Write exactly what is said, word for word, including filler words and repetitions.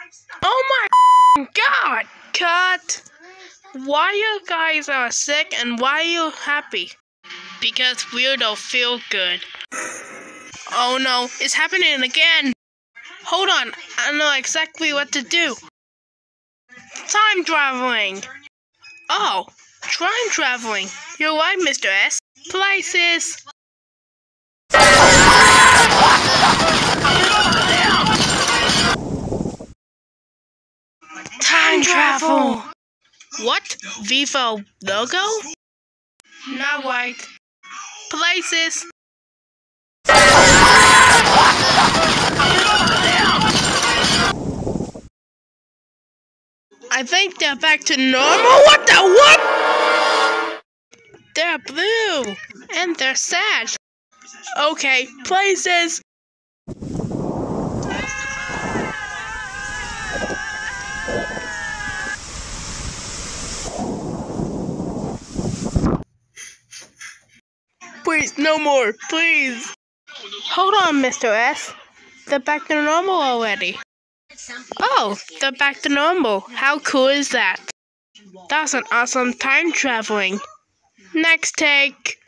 Oh my god! Cut! Why you guys are sick and why you happy? Because we don't feel good. Oh no, it's happening again! Hold on, I know exactly what to do. Time traveling! Oh, time traveling. You're right, Mister S. Places! Time travel! What? Vivo logo? Not right. Places! I think they're back to normal. What the what? They're blue and they're sad. Okay, places. Please, no more, please. Hold on, Mister S. They're back to normal already. Oh, they're back to normal. How cool is that? That's an awesome time traveling. Next take.